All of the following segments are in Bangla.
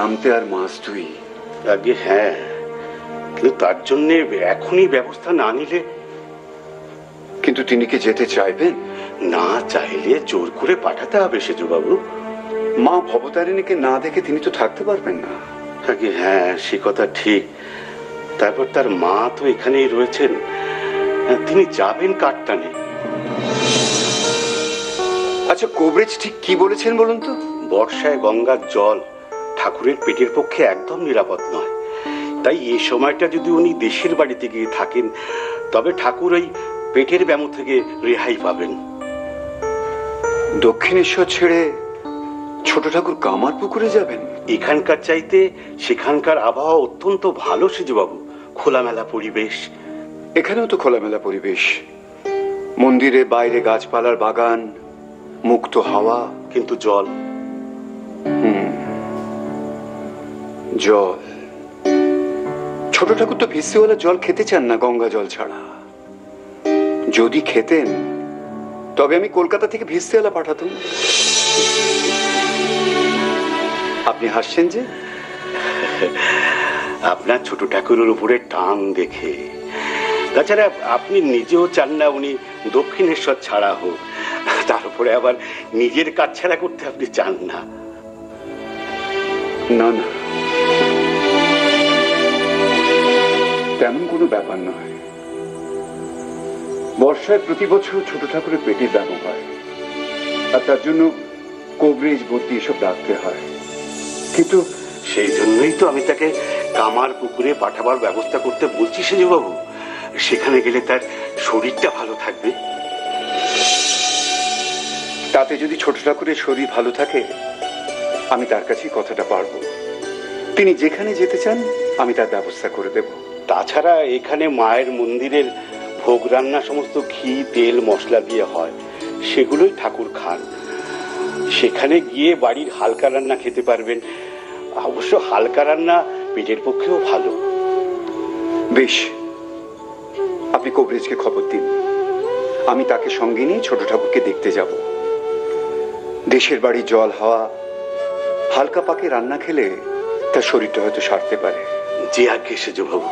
নামতে আর মাস দুই। আগে হ্যাঁ, কিন্তু তার জন্য এখনই ব্যবস্থা না নিলে। কিন্তু তিনি কি যেতে চাইবেন? না চাইলে জোর করে পাঠাতে হবে সেজুবাবু। মা ভবতারিণীকে না দেখে তিনি তো থাকতে পারবেন না। আগে হ্যাঁ, সে কথা ঠিক। তারপর তার মা তো এখানেই রয়েছেন, তিনি যাবেন কার টানে? আচ্ছা, কোবরেজ ঠিক কি বলেছেন বলুন তো? বর্ষায় গঙ্গার জল ঠাকুরের পেটের পক্ষে একদম নিরাপদ নয়। তাই এই সময়টা যদি উনি দেশের বাড়িতে গিয়ে থাকেন, তবে ঠাকুর ওই পেটের ব্যামো থেকে রেহাই পাবেন। দক্ষিণেশ্বর ছেড়ে ছোট ঠাকুর কামার পুকুরে যাবেন? এখানকার চাইতে সেখানকার আবহাওয়া অত্যন্ত ভালো সেজুবাবু, খোলামেলা পরিবেশ। এখানেও তো খোলামেলা পরিবেশ, মন্দিরে বাইরে গাছপালার বাগান, মুক্ত হাওয়া। কিন্তু জল, জল। ছোট ঠাকুর তো ভিস্তিওয়ালা জল খেতে চান না গঙ্গা জল ছাড়া। যদি খেতেন তবে আমি কলকাতা থেকে ভিস্তিওয়ালা পাঠাতাম। আপনি হাসছেন যে? আপনার ছোট ঠাকুরের উপরে টান দেখে। তাছাড়া আপনি নিজেও চান না উনি দক্ষিণেশ্বর ছাড়া হোক, তার উপরে আবার নিজের কাজ ছাড়া করতে আপনি চান না। না না, তেমন কোনো ব্যাপার নয়। বর্ষায় প্রতি বছর ছোট ঠাকুরের পেটের ব্যামো হয়, আর তার জন্য কোবরেজ ভর্তি এসব রাখতে হয়। কিন্তু সেই জন্যই তো আমি তাকে কামার পুকুরে পাঠাবার ব্যবস্থা করতে বলছি সেজুবাবু। সেখানে গেলে তার শরীরটা ভালো থাকবে। তাতে যদি ছোট ঠাকুরের শরীর ভালো থাকে, আমি তার কাছেই কথাটা পারবো। তিনি যেখানে যেতে চান আমি তার ব্যবস্থা করে দেব। তাছাড়া এখানে মায়ের মন্দিরের ভোগ রান্না সমস্ত ঘি তেল মশলা দিয়ে হয়, সেগুলোই ঠাকুর খান। সেখানে গিয়ে বাড়ির হালকা রান্না খেতে পারবেন। অবশ্য হালকা রান্না পেটের পক্ষেও ভালো। বেশ, আপনি কোবরেজকে খবর দিন, আমি তাকে সঙ্গে নিয়ে ছোট ঠাকুরকে দেখতে যাব। দেশের বাড়ি জল হাওয়া হালকা পাকে রান্না খেলে তার শরীরটা হয়তো সারতে পারে। যে আগে সেজুবাবু।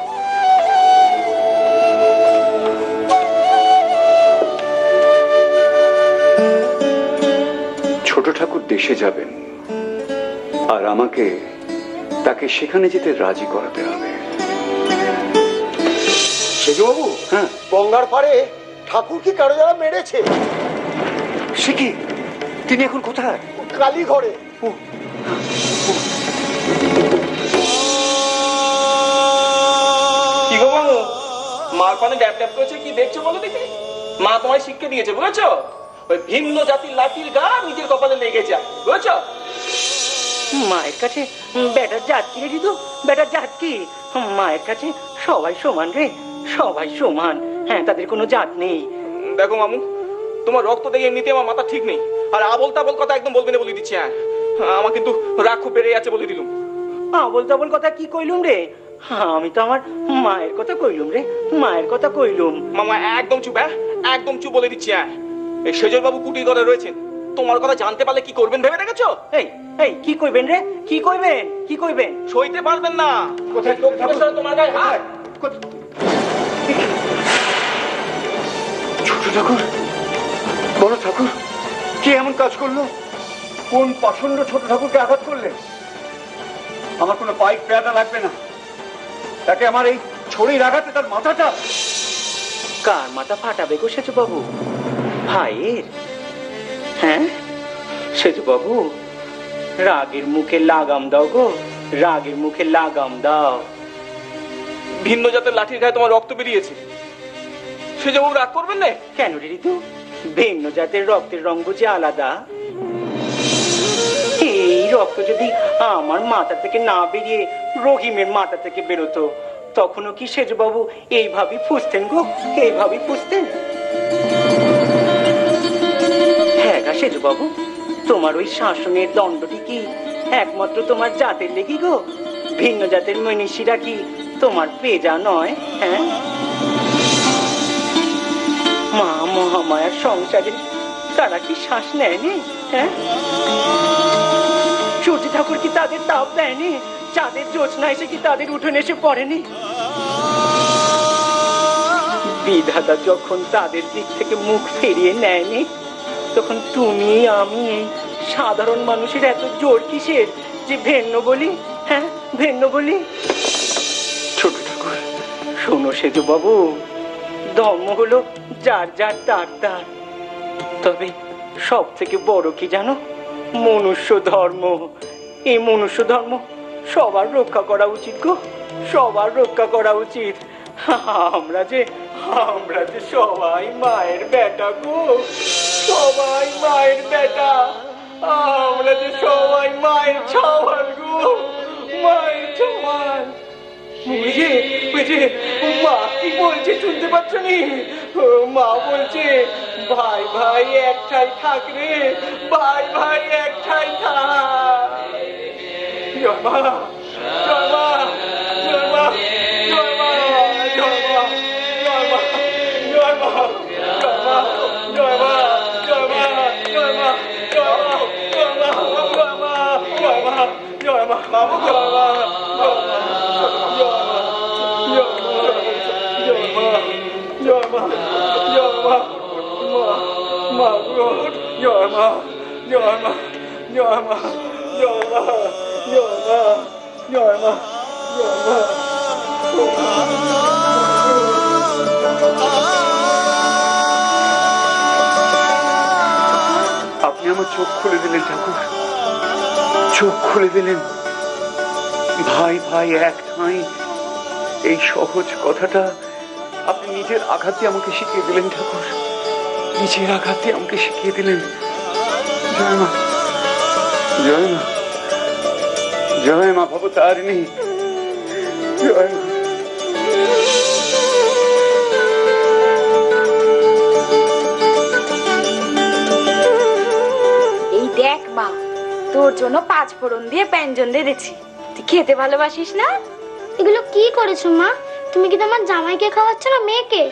ছোট ঠাকুর দেশে যাবেন, আর আমাকে তাকে সেখানে যেতে রাজি করাতে হবে। সেজুবাবু, হ্যাঁ, গঙ্গার পাড়ে ঠাকুর কি কারো যারা মেরেছে? সে কি? তিনি এখন কোথায়? কালী ঘরে। কি গো বাবু, মার পানে ড্যাপ ড্যাপ করেছে, কি দেখছো বলো দেখি? মা তোমায় শিক্ষা দিয়েছে, বুঝেছো? ওই ভিন্ন জাতির লাঠির গা নিজের কপালে লেগে যায়, বুঝেছো? মায়ের কাছে বেটার জাত কি রে দিদু? বেটার জাত কি? মায়ের কাছে সবাই সমান রে, সবাই সমান। হ্যাঁ, তাদের কোনো জাত নেই। দেখো মামু, তোমার রক্ত দেখে এমনিতে আমার মাথা ঠিক নেই, আর আবল তাবল কথা একদম বলবে না বলে দিচ্ছি। হ্যাঁ, আমার কিন্তু রাগ খুব বেড়ে যাচ্ছে বলে দিলুম। আবল তাবল কথা কি কইলুম রে? আমি তো আমার মায়ের কথা কইলুম রে, মায়ের কথা কইলুম। মামা একদম চুপ, হ্যাঁ একদম চুপ বলে দিচ্ছি। হ্যাঁ, এই সেজল বাবু কুটি করে রয়েছেন, তোমার কথা জানতে পারলে কি করবেন ভেবে দেখেছো? এই এই কি কইবেন রে? কি কইবেন? কি কইবেন? সইতে পারবেন না। কোথায় তোমার গায়ে হাত। ছোট ঠাকুর, বড় ঠাকুর, কি এমন কাজ করলো? কোন পাষণ্ড ছোট ঠাকুরকে আঘাত করলেন? আমার কোনো পাইপ পেয়াদা লাগবে না, তাকে আমার এই ছড়ির আঘাতে তার মাথাটা। কার মাথা ফাটাবে গো সেজু বাবু? ভাইয়ের? হ্যাঁ সেজু বাবু, রাগের মুখে লাগাম দাও গো, রাগের মুখে লাগাম দাও। ভিন্ন জাতের লাঠির গায়ে তোমার রক্ত বেরিয়েছে, সেজবাবু রাগ করবেন না? কেন রে ঋতু? ভিন্ন জাতের রক্তের রঙ বুঝি আলাদা? এই রক্ত যদি আমার মাথা থেকে না বেরিয়ে রহিমের মাথা থেকে বেরোতো, তখনও কি সেজবাবু এইভাবেই ফুসতেন গো? এইভাবেই ফুসতেন? হ্যাঁ গা সেজবাবু, তোমার ওই শাসনের দণ্ডটি কি একমাত্র তোমার জাতের লেগি গো? ভিন্ন জাতের মনীষীরা কি তোমার পেজা নয়? হ্যাঁ, মা মহামায়ার সংসারে তারা কি শ্বাস নেয়নি? হ্যাঁ, সূর্য ঠাকুর কি তাদের তাপ দেয়নি? চাঁদের জ্যোৎস্না এসে কি তাদের উঠোনে এসে পড়েনি? বিধাতা যখন তাদের দিক থেকে মুখ ফিরিয়ে নেয়নি, তখন তুমি আমি এই সাধারণ মানুষের এত জোর কিসের যে ভেন্ন বলি? হ্যাঁ, ভেন্ন বলি। ছোট ঠাকুর শোনো সেজু বাবু, ধর্ম হলো যার যার তার তার, তবে সব থেকে বড় কি জানো? মনুষ্য ধর্ম। এই মনুষ্য ধর্ম সবার রক্ষা করা উচিত গো, সবার রক্ষা করা উচিত। আমরা যে সবাই মায়ের বেটা গো, সবাই মায়ের বেটা। আমরা যে সবাই মায়ের ছাওয়াল গো, মায়ের ছাওয়াল। বুঝে বুঝে মা কি বলছে শুনতে পাচ্ছ নি? মা বলছে ভাই ভাই একটাই থাক রে, ভাই ভাই একটাই থাক। জয় মা, জয় মা, জয় মা, জয় মা, জয় মা, জয় মা, জয় মা, জয় মা, জয় মা, জয় মা, জয় মা, জয় মা, জয় মা, জয় মা, জয় মা, জয় মা, বাবু জয় মা, জয় মা, জয় মা, জয় মা, জয় মা, মা গো, জয় মা, জয় মা, জয় মা, জয় মা, জয় মা, জয় মা, জয় মা। আপনি আমার চোখ খুলে দিলেন ঠাকুর, চোখ খুলে দিলেন। ভাই ভাই এক ঠাঁই, এই সহজ কথাটা আপনি নিজের আঘাতে আমাকে শিখিয়ে দিলেন ঠাকুর, নিজের আঘাতে আমাকে শিখিয়ে দিলেন। জয় মা, জয় মা, জয় মা ভবতারিণী, জয় মা। এই দেখ মা, তোর জন্য 5 ফোড়ন দিয়ে ব্যঞ্জন রেঁধেছি। তুই খেতে ভালোবাসিস না? এগুলো কি করেছো মা? তুমি কি তোমার জামাইকে খাওয়াচ্ছ না মেয়েকে?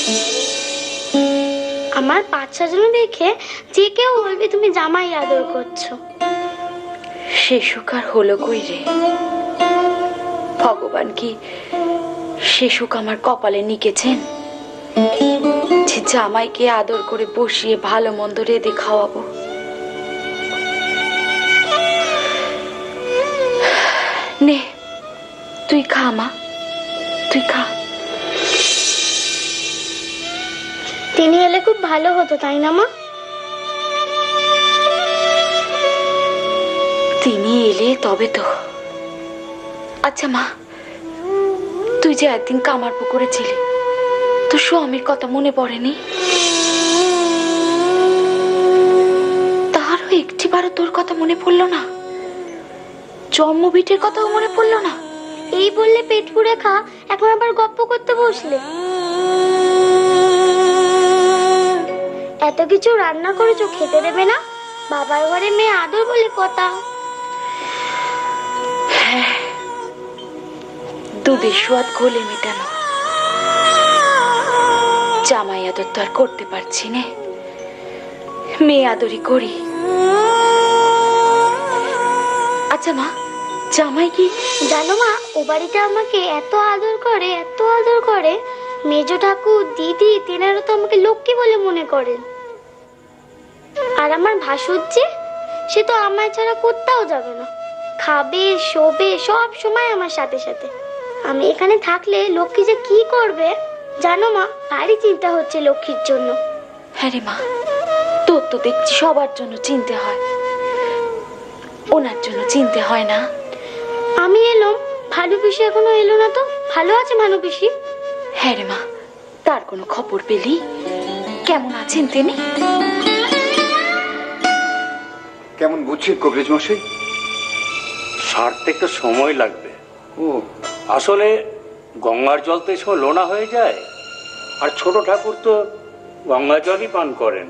আমার পাঁচ সাজানো দেখে যে কেউ বলবে তুমি জামাই আদর করছো। সে সুখ আর হলো কই রে? ভগবান কি সে সুখ আমার কপালে লিখেছেন যে জামাইকে আদর করে বসিয়ে ভালো মন্দ রেঁধে খাওয়াবো? নে তুই খা মা, তুই খা। তিনি এলে খুব ভালো হতো, তাই না মা? তিনি এলে তবে তো। আচ্ছা মা, তুই যে একদিন কামার পুকুরে ছিলি, তোর স্বামীর কথা মনে পড়েনি? তারও একটিবারও তোর কথা মনে পড়লো না? জন্মভিটের কথাও মনে পড়লো না? এই বললে পেট পুড়ে খা, এখন আবার গপ্প করতে বসলে। এত কিছু রান্না করেছো, খেতে দেবে না? বাবার ঘরে মেয়ে আদর বলে কথা। দুধের স্বাদ ঘোলে মেটানো, জামাই আদর তো আর করতে পারছি না, মেয়ে আদরই করি। আচ্ছা মা, জামাই কি জানো মা, ও বাড়িতে আমাকে এত আদর করে, এত আদর করে, মেজো ঠাকুর দিদি তেনারা তো আমাকে লক্ষ্মী বলে মনে করেন। আর আমার ভাসুর যে, সে তো আমায় ছাড়া কোথাও যাবে না, খাবে শোবে সব সময় আমার সাথে সাথে। আমি এখানে থাকলে লক্ষ্মী যে কি করবে জানো মা, ভারী চিন্তা হচ্ছে লক্ষ্মীর জন্য। হ্যাঁ রে মা, তোর তো দেখছি সবার জন্য চিনতে হয়, ওনার জন্য চিনতে হয় না? আমি এলাম, ভানু পিসি এখনো এলো না তো। ভালো আছে ভানু পিসি? হ্যাঁ রে মা, তার কোনো খবর পেলি? কেমন আছেন তিনি? কেমন বুঝছেন কবিরাজ মশাই? সারতে একটু সময় লাগবে। ও, আসলে গঙ্গার জল তো এই সময় লোনা হয়ে যায়, আর ছোট ঠাকুর তো গঙ্গা জলই পান করেন।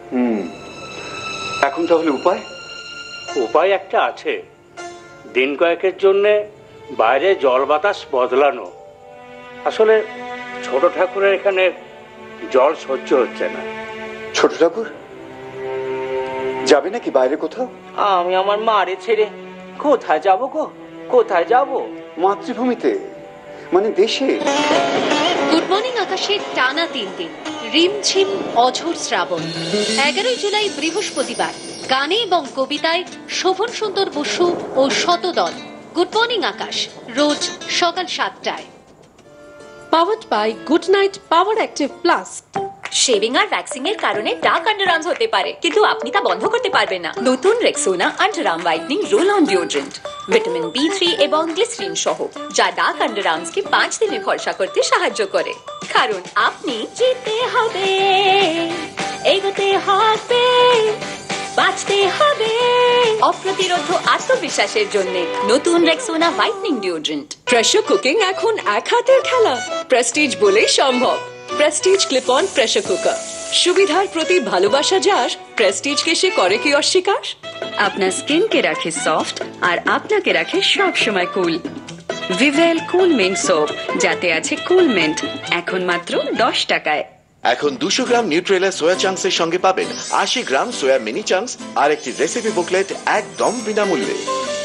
এখন তাহলে উপায়? উপায় একটা আছে, দিন কয়েকের জন্যে বাইরে জল বাতাস বদলানো। আসলে ছোট ঠাকুরের এখানে জল সহ্য হচ্ছে না। ছোট ঠাকুর যাবে নাকি বাইরে কোথাও? আমি আমার মারে ছেড়ে কোথায় যাব গো, কোথায় যাব? মাতৃভূমিতে, মানে দেশে। গুড মর্নিং আকাশের টানা 3 দিন রিমঝিম অঝোর শ্রাবণ। 11 জুলাই বৃহস্পতিবার গানে এবং কবিতায় শোভন সুন্দর বসু ও শতদল। গুড মর্নিং আকাশ রোজ সকাল 7টায়। Powered by Good Night Power Active Plus. Shaving আর ভ্যাক্সিং এর কারণে ডার্ক আন্ডারআর্মস হতে পারে, কিন্তু আপনি তা বন্ধ করতে পারবেন না। নতুন Rexona underarm whitening roll on deodorant, vitamin B3 এবং গ্লিসারিন সহ, যা ডার্ক আন্ডারআর্মস কে 5 দিনে ফর্সা করতে সাহায্য করে। কারণ আপনি জিততে হবে, এগোতে হবে, বাঁচতে হবে। অপ্রতিরোধ আত্মবিশ্বাসের জন্য নতুন Rexona whitening deodorant. Pressure cooking এখন এক হাতের খেলা, প্রেস্টিজ বলেই সম্ভব। Prestige clip on pressure cooker, সুবিধার প্রতি ভালোবাসা যার, প্রেস্টিজকে সে করে কি অস্বীকার? আপনার স্কিনকে রাখে সফট আর আপনাকে রাখে সব সময় cool. Vivel cool mint soap, যাতে আছে কুল মিন্ট, এখন মাত্র 10 টাকায়। এখন 200 গ্রাম নিউট্রেলা সোয়া চাংস এর সঙ্গে পাবেন 80 গ্রাম সোয়া মিনি চাংস আর একটি রেসিপি বুকলেট একদম বিনামূল্যে।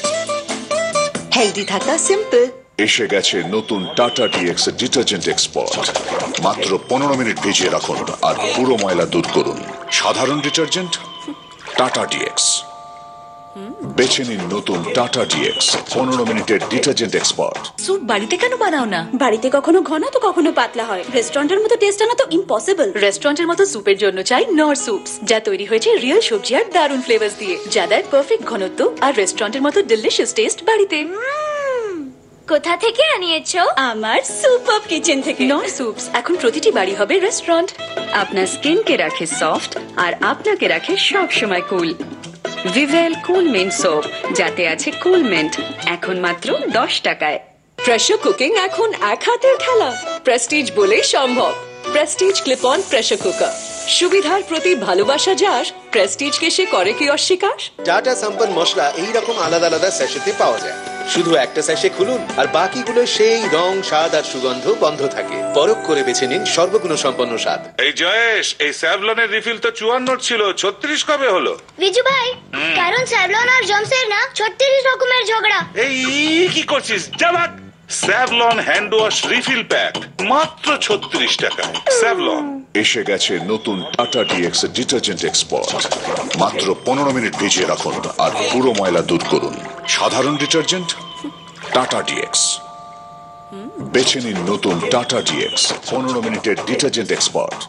হেলদি থাকা সিম্পল। এসে গেছে নতুন টাটা ডিএক্স ডিটারজেন্ট এক্সপার্ট। মাত্র 15 মিনিট ভিজিয়ে রাখুন আর পুরো ময়লা দূর করুন। সাধারণ ডিটারজেন্ট, টাটা ডিএক্স। বেছে নিন নতুন টাটা ডিএক্স 15 মিনিটের ডিটারজেন্ট এক্সপার্ট। স্যুপ বাড়িতে কেন বানাও না? বাড়িতে কখনো ঘন তো কখনো পাতলা হয়, রেস্টুরেন্টের মতো টেস্ট আনা তো ইম্পসিবল। রেস্টুরেন্টের মতো স্যুপের জন্য চাই নর স্যুপস, যা তৈরি হয়েছে রিয়েল সবজি আর দারুণ ফ্লেভারস দিয়ে, যা দেয় পারফেক্ট ঘনত্ব আর রেস্টুরেন্টের মতো ডিলিশিয়াস টেস্ট বাড়িতে। কোথা থেকে আনিয়েছো? আমার সুপার কিচেন থেকে। নর স্যুপস এখন প্রতিটি বাড়ি হবে রেস্টুরেন্ট। আপনার স্কিনকে রাখে সফট আর আপনাকে রাখে সব সময় cool. Vivel cool mint soap, যাতে আছে কুল মিন্ট, এখন মাত্র 10 টাকায়। প্রেসার কুকিং এখন এক হাতের খেলা, প্রেস্টিজ বলেই সম্ভব। Prestige clip on pressure cooker, সুবিধার প্রতি ভালোবাসা যার, প্রেস্টিজকে সে করে কি অস্বীকার? টাটা সম্পন্ন মশলা এই রকম আলাদা আলাদা স্যাশেতে পাওয়া যায়। শুধু একটা স্যাশে খুলুন আর বাকিগুলো সেই রং, স্বাদ আর সুগন্ধ বন্ধ থাকে। পরখ করে বেছে নিন সর্বগুণ সম্পন্ন স্বাদ। এই জয়েশ, এই স্যাভলনের রিফিল তো 54 ছিল, 36 কবে হলো? বিজু ভাই, কারণ স্যাভলন আর জমসের না 36 রকমের ঝগড়া। এই কি করছিস? জামাক Savlon hand wash refill pack মাত্র 36 টাকায়। স্যাভলন। এসে গেছে নতুন টাটা ডিএক্স ডিটারজেন্ট এক্সপার্ট। মাত্র 15 মিনিট ভিজিয়ে রাখুন আর পুরো ময়লা দূর করুন। সাধারণ ডিটারজেন্ট, টাটা ডিএক্স। বেছে নিন নতুন টাটা ডিএক্স 15 মিনিটের ডিটারজেন্ট এক্সপার্ট।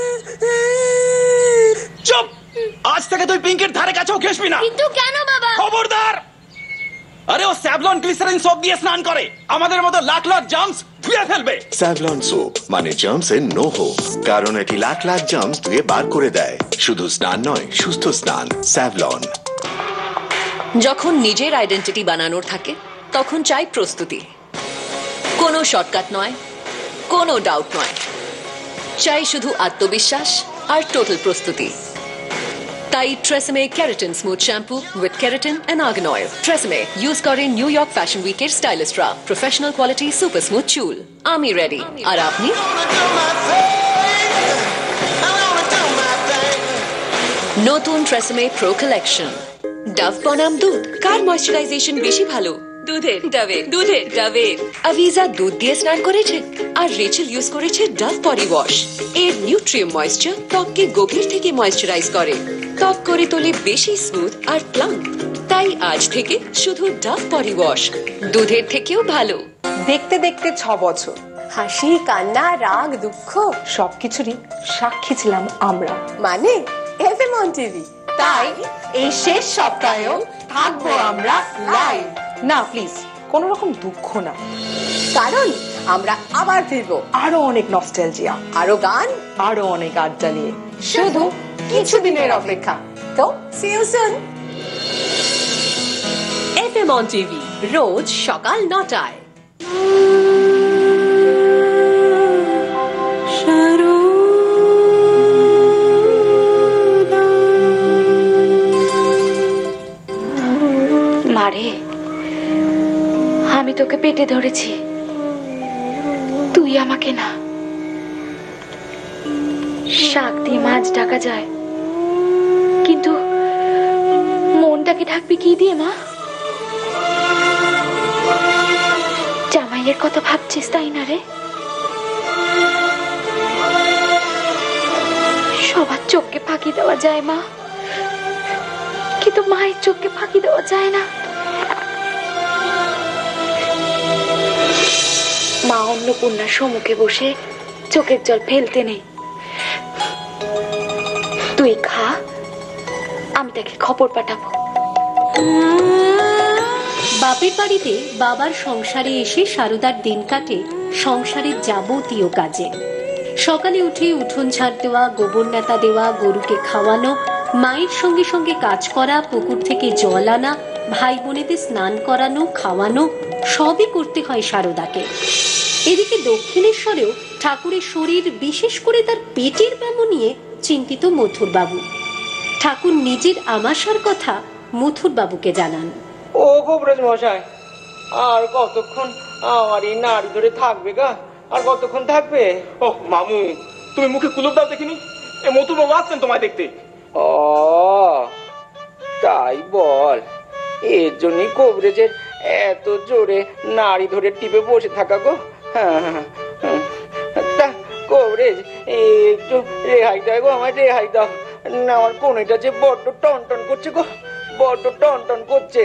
চুপ! আজ থেকে তুই পিঙ্কের ধারে কাছেও ঘেসবি না। কিন্তু কেন বাবা? খবরদার! আরে ও স্যাভলন গ্লিসারিন সোপ দিয়ে স্নান করে, আমাদের মতো লাখ লাখ জার্মস ধুয়ে ফেলবে। স্যাভলন সোপ মানে জার্মস এর নো হোপ, কারণ এটি লাখ লাখ জার্মস ধুয়ে বার করে দেয়। শুধু স্নান নয়, সুস্থ স্নান। স্যাভলন। যখন নিজের আইডেন্টিটি বানানোর থাকে, তখন চাই প্রস্তুতি। কোনো শর্টকাট নয়, কোনো ডাউট নয়, চাই শুধু আত্মবিশ্বাস আর টোটাল প্রস্তুতি। তাই TRESemme keratin smooth shampoo with keratin and argan oil. TRESemme use করে নিউ ইয়র্ক ফ্যাশন উইকের স্টাইলিস্টরা। প্রফেশনাল কোয়ালিটি সুপার স্মুথ চুল। আমি রেডি, আর আপনি? নতুন ট্রেসেমে প্রো কালেকশন। ডাভ বনাম দুধ, কার ময়শ্চারাইজেশন বেশি ভালো? দুধের। ডাভের। আভিজা দুধ দিয়ে স্নান করেছে আর রেচেল ইউজ করেছে ডাভ বডি ওয়াশ। এর নিউট্রিয়েন্ট ময়েশ্চার ত্বককে গভীর থেকে ময়েশ্চারাইজ করে, ত্বক করে তোলে বেশি স্মুথ আর প্লাম্প। তাই আজ থেকে শুধু ডাভ বডি ওয়াশ, দুধের থেকেও ভালো। দেখতে দেখতে 6 বছর, হাসি, কান্না, রাগ, দুঃখ সবকিছুরই সাক্ষী ছিলাম আমরা, মানে এফএম অন টিভি। তাই এই শেষ সপ্তাহেও থাকবো আমরা লাইভ। না প্লিজ, কোন রকম দুঃখ না, কারণ আমরা আবার ফিরবো আরো অনেক নস্টালজিয়া, আরো গান, আরো অনেক আড্ডা নিয়ে। শুধু কিছুদিনের অপেক্ষা। তো see you soon. FM on TV রোজ সকাল 9টায়। মারে, আমি তোকে পেটে ধরেছি, তুই আমাকে না। শাক দিয়ে মাছ ঢাকা যায়, কিন্তু মনটাকে ঢাকবি কি দিয়ে মা? মায়ের কথা ভাবছিস তাই না রে? সবার চোখকে ফাঁকি দেওয়া যায় মা, কিন্তু মায়ের চোখকে ফাঁকি দেওয়া যায় না। মা অন্নপূর্ণার সম্মুখে বসে চোখের জল ফেলতে নেই। তুই খা, আমি তাকে খবর পাঠাবো। বাপের বাড়িতে বাবার সংসারে এসে সারদার দিন কাটে সংসারের যাবতীয় কাজে। সকালে উঠে উঠোন ঝাড় দেওয়া, গোবর নেতা দেওয়া, গরুকে খাওয়ানো, মায়ের সঙ্গে সঙ্গে কাজ করা, পুকুর থেকে জল আনা, ভাই বোনেদের স্নান করানো, খাওয়ানো সবই করতে হয় সারদাকে। এদিকে দক্ষিণেশ্বরেও ঠাকুরের শরীর, বিশেষ করে তার পেটের ব্যামো নিয়ে চিন্তিত মথুরবাবু। ঠাকুর নিজের আমাশার কথা মথুরবাবুকে জানান। ও কবিরাজ মশাই, আর কতক্ষণ আমার এই নাড়ি ধরে থাকবে গা? আর কতক্ষণ থাকবে? ও মামু, তুমি মুখে কুলুপ দাও দেখিনি? এ মথুরবাবু আসছেন তোমায় দেখতে। ও তাই বল, এর জন্যই কবিরাজের এত জোরে নাড়ি ধরে টিপে বসে থাকা গো। তা কবিরাজ একটু রেহাই দাও গো, আমার রেহাই দাও না, আমার কোনটা যে বড্ড টন টন করছে গো, বড্ড টন টন করছে।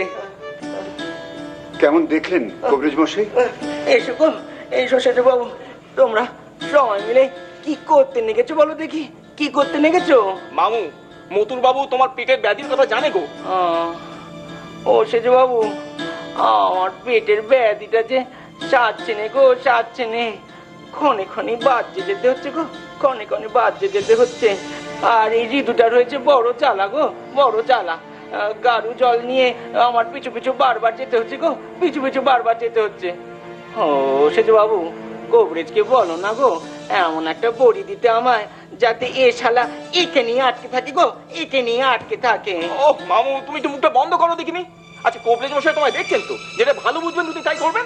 কেমন দেখলেন কবিরাজ মশাই? এসো গো, এসো সেজু বাবু, তোমরা সবাই মিলে কি করতে নেগেছো বলো দেখি, কি করতে নেগেছো? মামু, মতুর বাবু তোমার পেটের ব্যাধির কথা জানে গো। ও সেজু বাবু, আমার পেটের ব্যাধিটা যে সারছে নে গো, সারছে নে। ক্ষণে ক্ষণে বাজে যেতে হচ্ছে গো, ক্ষণে ক্ষণে বাজে যেতে হচ্ছে। আর এই ঋতুটা রয়েছে বড় জ্বালা গো, বড় জ্বালা। গাড়ু জল নিয়ে আমার পিছু পিছু বারবার যেতে হচ্ছে গো, পিছু পিছু বারবার যেতে হচ্ছে। ও সেজু বাবু, কবিরাজকে বলো না গো এমন একটা বড়ি দিতে আমায়, যাতে এ শালা একে নিয়ে আটকে থাকে গো, একে নিয়ে আটকে থাকে। ও মামু, তুমি তো মুখটা বন্ধ করো দেখিনি। আচ্ছা কবিরাজ মশাই তোমায় দেখছেন তো, যেটা ভালো বুঝবেন তুমি তাই করবেন।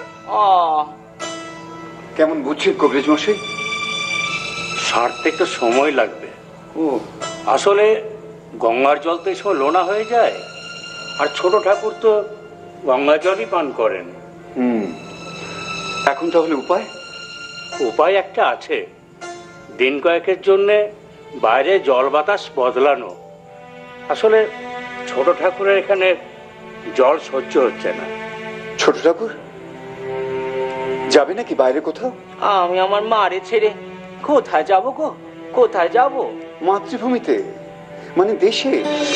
কেমন বুঝছেন কবিরাজ মশাই? সারতে একটু সময় লাগবে। ও আসলে গঙ্গার জল তো এসব লোনা হয়ে যায়, আর ছোট ঠাকুর তো গঙ্গা জলই পান করেন। এখন তাহলে উপায়? উপায় একটা আছে, দিন কয়েকের জন্যে বাইরে জল বাতাস বদলানো। আসলে ছোট ঠাকুরের এখানে জল সহ্য হচ্ছে না। ছোট ঠাকুর যাবে নাকি বাইরে কোথাও? আমি আমার মারে ছেড়ে কোথায় যাব গো, কোথায় যাব? মাতৃভূমিতে, মানে দেশে।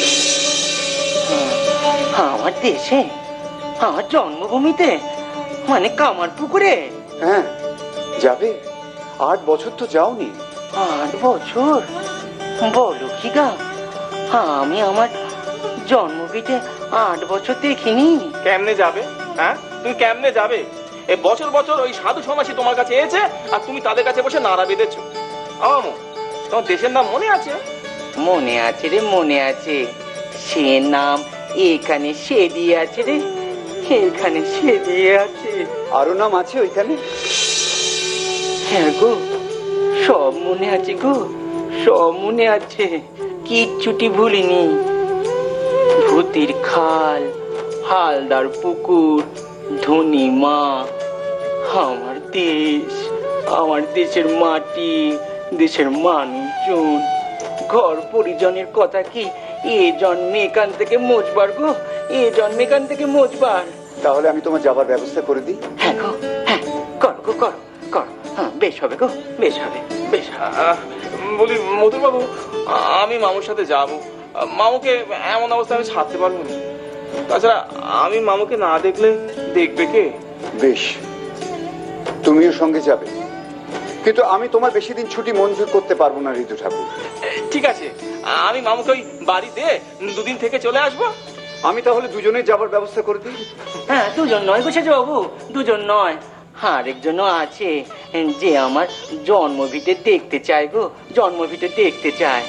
আমার দেশে, আমার জন্মভূমিতে, মানে কামারপুকুরে? হ্যাঁ যাবে। 8 বছর তো যাওনি। 8 বছর? বলো কি গা, আমি আমার জন্মভিটে 8 বছর দেখিনি। কেমনে যাবে? হ্যাঁ তুমি কেমনে যাবে? এই বছর বছর ওই সাধু সন্ন্যাসী তোমার কাছে এসেছে, আর তুমি তাদের কাছে বসে নাড়া বেঁধেছো। আমো, তোমার দেশের নাম মনে আছে? মনে আছে রে, মনে আছে। সে নাম এখানে সে দিয়ে আছে রে, এখানে সে দিয়ে আছে। আরো নাম আছে ওইখানে? হ্যাঁ গো, সব মনে আছে গো, সব মনে আছে, কিচ্ছুটি ভুলিনি। ভূতির খাল, হালদার পুকুর, ধনী মা, আমার দেশ, আমার দেশের মাটি, দেশের মানুষজন, ঘর পরিজনের কথা কি এ জন্মে এখান থেকে মোচবার গো, এ জন্মে এখান থেকে মোচবার। তাহলে আমি তোমার যাবার ব্যবস্থা করে দিই। হ্যাঁ গো, হ্যাঁ কর গো, কর কর, হ্যাঁ বেশ হবে গো, বেশ হবে, বেশ। বলি মধুর বাবু, আমি মামুর সাথে যাব। মামুকে এমন অবস্থা আমি ছাড়তে পারবো না। তাছাড়া আমি মামুকে না দেখলে দেখবে কে? বেশ, তুমিও সঙ্গে যাবে, কিন্তু আমি তোমার বেশি দিন ছুটি মঞ্জুর করতে পারবো না ঋতু ঠাকুর। ঠিক আছে, আমি মামুকে ওই বাড়িতে 2 দিন থেকে চলে আসবো। আমি তাহলে দুজনে যাবার ব্যবস্থা করে দিই। হ্যাঁ, দুজন নয় গো সেজু বাবু, দুজন নয়, আরেকজনও আছে যে আমার জন্মভিটে দেখতে চায় গো, জন্মভিটে দেখতে চায়।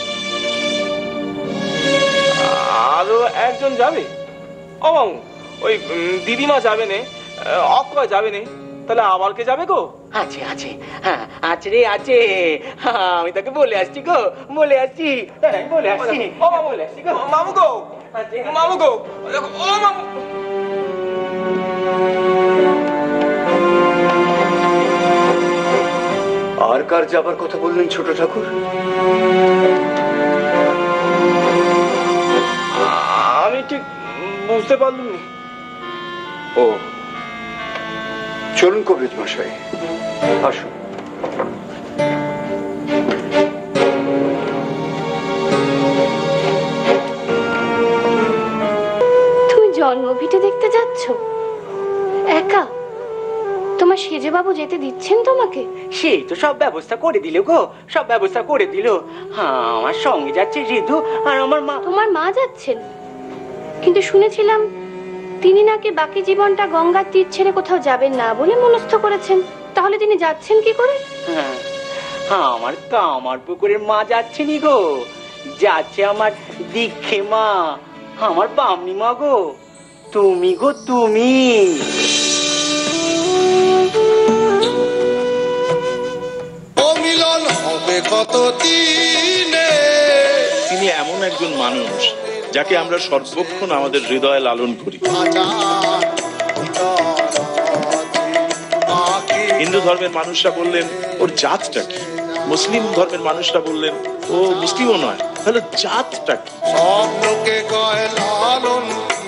আরো একজন যাবে? ও মামু, ওই দিদিমা যাবে নে, অক্ষয় যাবে নে, তাহলে আবার কে যাবে গো? আছে আছে, হ্যাঁ আছে রে, আছে। আমি তাকে বলে আসছি গো, বলে আসছি, বলে আসছি। ও মামু, বলে আসছি গো, মামু গো, মামু গো, ও মামু। আর কার যাবার কথা বললেন ছোট ঠাকুর? আমি ঠিক বুঝতে পারলাম না। ও, চলুন কবিরাজ মশাই, আসুন। তুমি জন্মভিটে দেখতে যাচ্ছ একা? তোমার সেজে বাবু যেতে দিচ্ছেন তোমাকে? সেই তো সব ব্যবস্থা করে দিল গো, সব ব্যবস্থা করে দিল। হ্যাঁ, আমার সঙ্গে যাচ্ছে ঋতু আর আমার মা। তোমার মা যাচ্ছেন? কিন্তু শুনেছিলাম তিনি নাকি বাকি জীবনটা গঙ্গার তীর ছেড়ে কোথাও যাবেন না বলে মনস্থ করেছেন। তাহলে তিনি যাচ্ছেন কি করে? হ্যাঁ, আমার কামার পুকুরের মা যাচ্ছে নি গো, যাচ্ছে আমার দীক্ষে মা, আমার বামনি মা গো, তুমি গো তুমি। মিলন হবে কত দিনে। তিনি এমন একজন মানুষ যাকে আমরা সর্বক্ষণ আমাদের হৃদয়ে লালন করি। হিন্দু ধর্মের মানুষরা বললেন ওর জাতটা কি, মুসলিম ধর্মের মানুষরা বললেন ও মুসলিমও নয়, তাহলে জাতটা কি? সব লোকে কয় লালন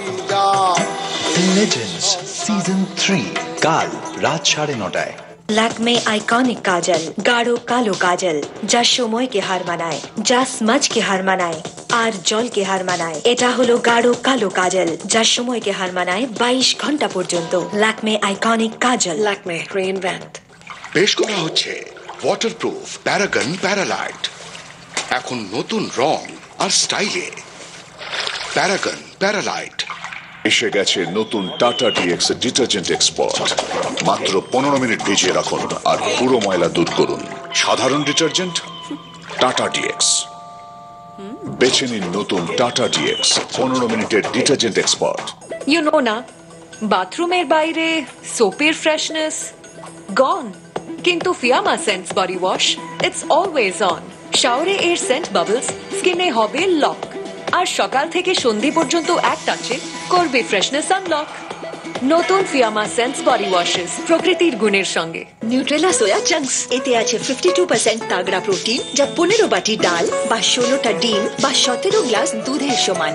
লেজেন্ডস সিজন 3 কাল রাত 9:30টায়। ল্যাকমে আইকনিক কাজল, গাঢ় কালো কাজল, যা সময়কে হার মানায়, যা স্মাজকে হার মানায় আর জলকে হার মানায়। এটা হলো গাঢ় কালো কাজল, যা সময়কে হার মানায় 22 ঘন্টা পর্যন্ত। Lakme iconic kajal. Lakme reinvent. পেশ করা হচ্ছে ওয়াটারপ্রুফ প্যারাগন প্যারালাইট, এখন নতুন রং আর স্টাইলে। Paragon Paralite. এসে গেছে নতুন টাটা ডিএক্স ডিটারজেন্ট এক্সপার্ট। মাত্র 15 মিনিট ভিজিয়ে রাখুন আর পুরো ময়লা দূর করুন। সাধারণ ডিটারজেন্ট, টাটা ডিএক্স। বেছে নিন নতুন টাটা ডিএক্স 15 মিনিটের ডিটারজেন্ট এক্সপার্ট। ইউ নো না, বাথরুমের বাইরে সোপের ফ্রেশনেস গন, কিন্তু Fiama scents body wash it's always on. শাওয়ারে এর সেন্ট বাবলস স্কিনে হবে লক, আর সকাল থেকে সন্ধে পর্যন্ত এক টাচে করবে ফ্রেশনেস আনলক। নতুন ফিয়ামা সেন্টস বডি ওয়াশেস প্রকৃতির গুণের সঙ্গে। নিউট্রেলা সোয়া চাঙ্কস, এতে আছে 52% তাগড়া প্রোটিন, যা 15 বাটি ডাল বা 16টা ডিম বা 17 গ্লাস দুধের সমান।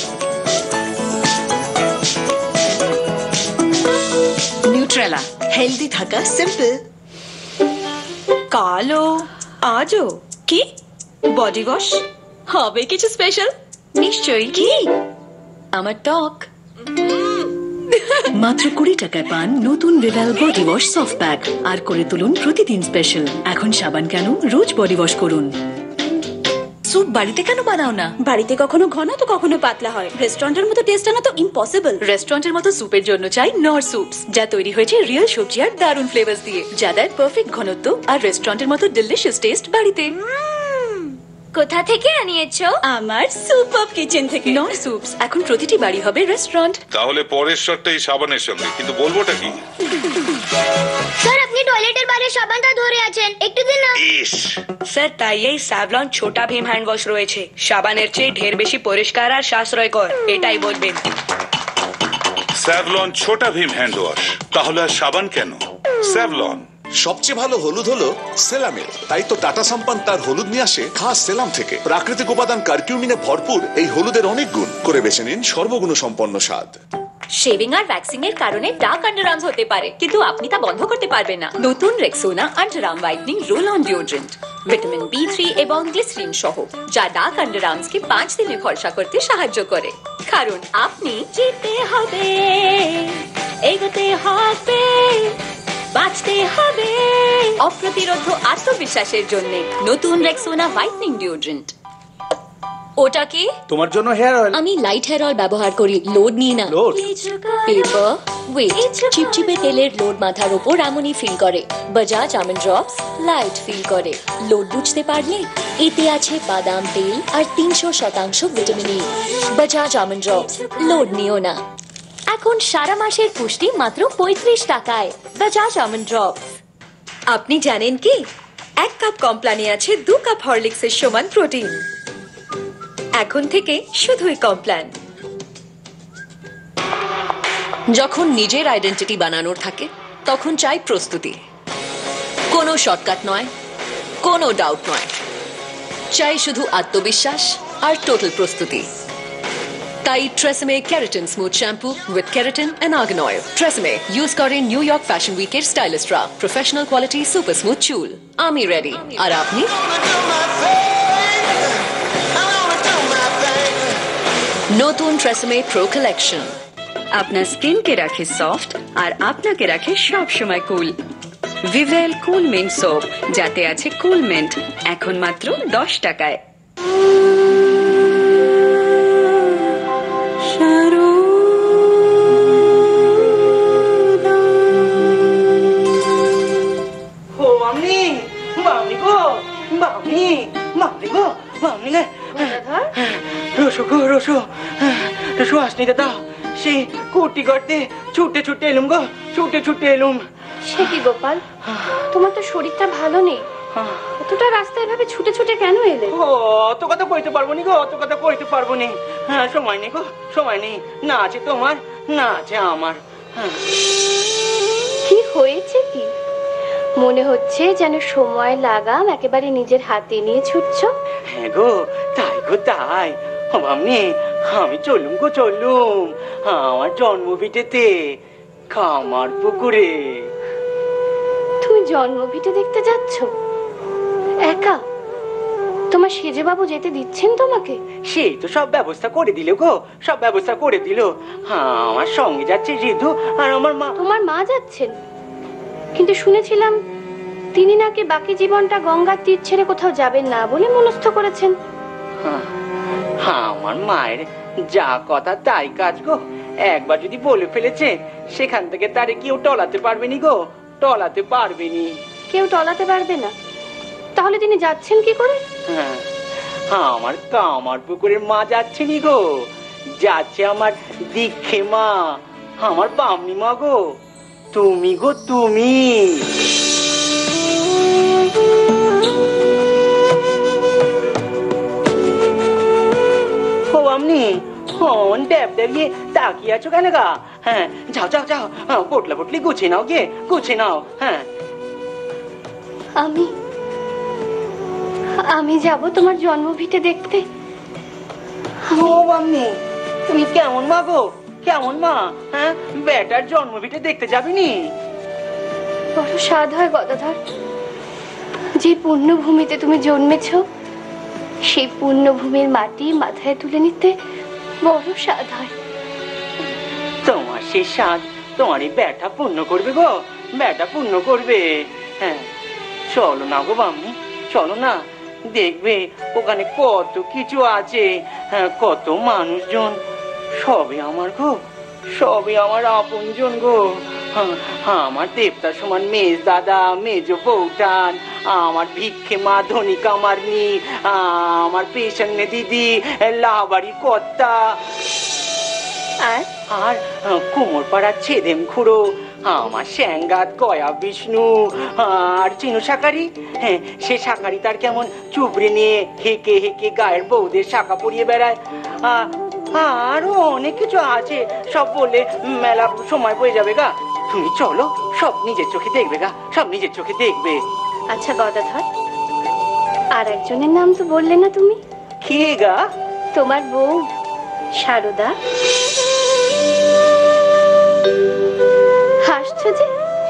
নিউট্রেলা, হেলদি থাকা সিম্পল। কালো আজও কি বডি ওয়াশ হবে কিছু স্পেশাল? নিশ্চয়ই। কি আমার টক মাত্র 20 টাকায় পান নতুন রিভাল বডি ওয়াশ সফট প্যাক, আর করে তুলুন প্রতিদিন স্পেশাল। এখন সাবান কেন, রোজ বডি ওয়াশ করুন। স্যুপ বাড়িতে কেন বানাও না? বাড়িতে কখনো ঘন তো কখনো পাতলা হয়, রেস্টুরেন্টের মতো টেস্ট আনা তো ইম্পসিবল। রেস্টুরেন্টের মতো স্যুপের জন্য চাই নর স্যুপস, যা তৈরি হয়েছে রিয়েল সবজি আর দারুন ফ্লেভারস দিয়ে, যা দেয় পারফেক্ট ঘনত্ব আর রেস্টুরেন্টের মতো ডিলিশিয়াস টেস্ট বাড়িতে। কোথা থেকে আনিয়েছো? আমার সুপার কিচেন থেকে। নর স্যুপস এখন প্রতিটি বাড়ি হবে রেস্টুরেন্ট। তাহলে পরের শটটা এই সাবানের সঙ্গে, কিন্তু বলবোটা কি? স্যার আপনি টয়লেটের বাইরে সাবানটা ধরে আছেন, একটু দিন না। স্যার তাই এই Savlon Chhota Bheem hand wash রয়েছে, সাবানের চেয়ে ঢের বেশি পরিষ্কার আর সাশ্রয়কর, এটাই বলবেন। Savlon Chhota Bheem hand wash, তাহলে আর সাবান কেন? স্যাভলন। সবচেয়ে ভালো হলুদ হলো সেলামের, তাই তো টাটা সম্পান তার হলুদ নিয়ে আসে খাস সেলাম থেকে। প্রাকৃতিক উপাদান কারকিউমিনে ভরপুর এই হলুদের অনেক গুণ, করে বেছে নিন সর্বগুণ সম্পন্ন স্বাদ। শেভিং আর ভ্যাক্সিং এর কারণে ডার্ক আন্ডারআর্মস হতে পারে, কিন্তু আপনি তা বন্ধ করতে পারবেন না। নতুন Rexona underarm whitening roll on deodorant, vitamin B3 এবং গ্লিসারিন সহ, যা ডার্ক আন্ডারআর্মস কে 5 দিনে ফর্সা করতে সাহায্য করে। কারণ আপনি জিততে হবে, এগোতে হবে, বাঁচতে হবে। অপ্রতিরোধ আত্মবিশ্বাসের জন্য নতুন রেক্সোনা হোয়াইটনিং ডিওড্রেন্ট। ওটা কি? তোমার জন্য হেয়ার অয়েল। আমি লাইট হেয়ার অয়েল ব্যবহার করি, লোড নিই না। লোড? পেপার ওয়েট, চিপচিপে তেলের লোড মাথার উপর এমনই ফিল করে। Bajaj almond drops light feel করে। লোড বুঝতে পারলে এতে আছে বাদাম তেল আর 300% vitamin E. Bajaj almond drops, load নিও না। এখন সারা মাসের পুষ্টি মাত্র 35 টাকায়। Bajaj almond drops. আপনি জানেন কি, 1 কাপ কমপ্লানে আছে 2 কাপ হরলিক্সের সমান প্রোটিন। এখন থেকে শুধুই কমপ্লান। যখন নিজের আইডেন্টিটি বানানোর থাকে তখন চাই প্রস্তুতি। কোনো শর্টকাট নয়, কোনো ডাউট নয়, চাই শুধু আত্মবিশ্বাস আর টোটাল প্রস্তুতি। তাই TRESemme keratin smooth shampoo with keratin and argan oil. TRESemme use করে নিউ ইয়র্ক ফ্যাশন উইকের স্টাইলিস্টরা। প্রফেশনাল কোয়ালিটি সুপার স্মুথ চুল। আমি রেডি, আর আপনি? নতুন ট্রেসেমে প্রো কালেকশন আপনার স্কিনকে রাখে সফট আর আপনাকে রাখে সব সময় cool. Vivel cool mint soap, যাতে আছে কুল মিন্ট, এখন মাত্র 10 টাকায়। ও মামনি, মামনি গো, মামনি, মামনি গো, মামনি রে। রসো গো, রসো, রসো আসনি দাদা। সেই কুটি করতে ছুটে ছুটে এলুম গো, ছুটে ছুটে এলুম। সে কি গোপাল, তোমার তো শরীরটা ভালো নেই, এতটা রাস্তায় ভাবে ছুটে ছুটে কেন এলে? ও অত কথা কইতে পারবো নি গো, অত কথা কইতে পারবো নি। হ্যাঁ, সময় নেই গো, সময় নেই। না আছে তোমার, না আছে আমার। কি হয়েছে কি? মনে হচ্ছে যেন সময় লাগাম একেবারে নিজের হাতে নিয়ে ছুটছো। হ্যাঁ গো, তাই গো তাই। ও মামনি, আমি চলুম গো, চলুম আমার জন্মভিটেতে, খামার পুকুরে। তুমি জন্মভিটে দেখতে যাচ্ছ একা? তোমার সেজে বাবু যেতে দিচ্ছেন তোমাকে? সেই তো সব ব্যবস্থা করে দিল গো, সব ব্যবস্থা করে দিল। আমার সঙ্গে যাচ্ছে ঋতু আর আমার মা। তোমার মা যাচ্ছেন? কিন্তু শুনেছিলাম তিনি নাকি বাকি জীবনটা গঙ্গার তীর ছেড়ে কোথাও যাবেন না বলে মনস্থ করেছেন। আমার মায়ের যা কথা তাই কাজ গো। একবার যদি বলে ফেলেছে, সেখান থেকে তারে কেউ টলাতে পারবে নি গো, টলাতে পারবে নি। কেউ টলাতে পারবে না? তাহলে তিনি যাচ্ছেন কি করে? আমার কামার পুকুরের মা যাচ্ছে নি গো, যাচ্ছে আমার দীক্ষে মা, আমার বামনি মা গো, তুমি গো তুমি। ও বামনি, হন ড্যাব ড্যাবিয়ে তাকিয়ে আছো কেন গা? হ্যাঁ, যাও যাও যাও, পোটলা পোটলি গুছিয়ে নাও গে, গুছিয়ে নাও। হ্যাঁ, আমি যাব তোমার জন্মভিটে দেখতে। ও বামনি, তুমি কেমন মা গো, কেমন মা? হ্যাঁ, বেটার জন্মভিটে দেখতে যাবিনি? বড় স্বাদ হয় গদাধর, যে পুণ্যভূমিতে তুমি জন্মেছ সেই পুণ্যভূমির মাটি মাথায় তুলে নিতে বড় স্বাদ হয়। তোমার সেই স্বাদ তোমার এই বেটা পূর্ণ করবে গো, বেটা পূর্ণ করবে। হ্যাঁ, চলো না গো বামনি, চলো না, দেখবে ওখানে কত কিছু আছে। হ্যাঁ, কত মানুষজন, সবে আমার গো, সবে আমার আপনজন গো। আমার দেবতার সমান মেজ দাদা, মেজ বৌঠান, আমার ভিক্ষে মা, ধনিকা আমার মি, আমার পেছনে দিদি, লাবাড়ির কর্তা, আর কুমোর পাড়ার ছেদেম খুড়ো, আমার স্যাঙ্গাত গয়া বিষ্ণু, আর চিনু শাকারি। হ্যাঁ, সে শাকারি তার কেমন চুবড়ে নিয়ে হেঁকে হেঁকে গায়ের বউদের শাখা পরিয়ে বেড়ায়। আরো অনেক কিছু আছে, সব বলে মেলা সময় বয়ে যাবে গা। তুমি চলো, সব নিজের চোখে দেখবে গা, সব নিজের চোখে দেখবে। আচ্ছা গদাধর, আর একজনের নাম তো বললে না তুমি? কে গা? তোমার বউ সারদা। হাসছো যে?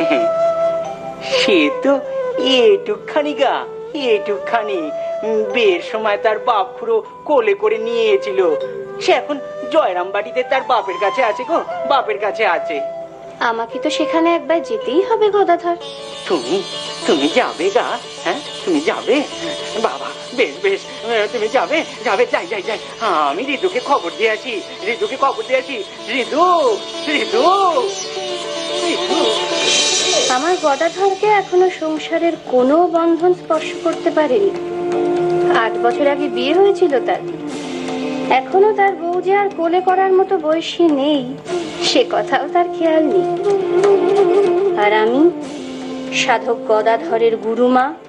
সে তো এটুকখানি গা, এটুকখানি। বিয়ের সময় তার বাপ খুড়ো কোলে করে নিয়েছিল। সে এখন জয়রাম বাড়িতে তার বাপের কাছে আছে গো, বাপের কাছে আছে। আমাকে তো সেখানে একবার যেতেই হবে গদাধর। তুমি তুমি যাবে গা? হ্যাঁ, তুমি যাবে? বাবা, বেশ বেশ, তুমি যাবে, যাবে, যাই যাই যাই। আমি ঋতুকে খবর দিয়ে আসি, ঋতুকে খবর দিয়ে আসি। ঋতু, ঋতু, ঋতু। আমার গদাধরকে এখনো সংসারের কোনো বন্ধন স্পর্শ করতে পারেনি। 8 বছর আগে বিয়ে হয়েছিল তার। এখনো তার বউ যে আর কোলে করার মতো বয়সী নেই, সে কথাও তার খেয়াল নেই। আর আমি সাধক গদাধরের গুরুমা,